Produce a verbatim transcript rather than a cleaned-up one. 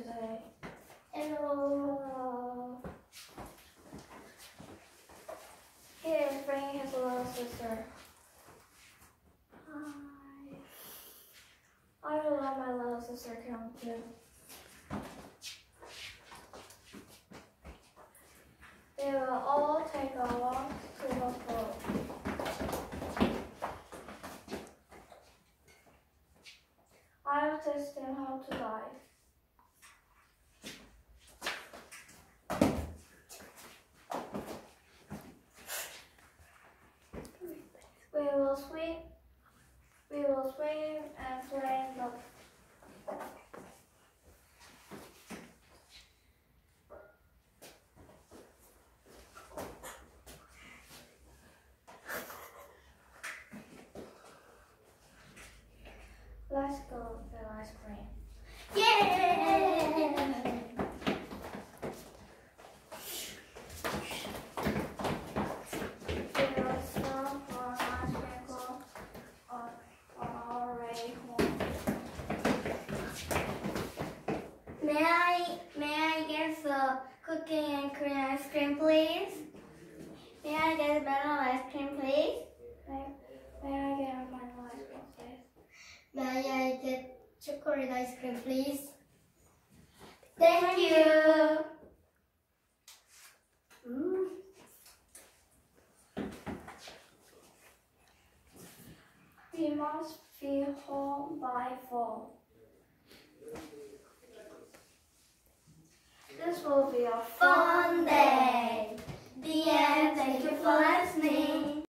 today? Hello. He is bringing his little sister. Hi. I will let my little sister come too. They will all take a walk to the pool. I will teach them how to dive. We will swim. We will swim and play in the. Let's go get ice cream. Yay! We will stop for an ice cream cone on, on our way home. May I may I get the cooking and cream ice cream, please? May I get vanilla ice cream, please? May, may I get my ice cream, please? May I get chocolate ice cream, please? Thank you. Mm. We must be home by four. This will be a Fun day. The end. Thank you for listening.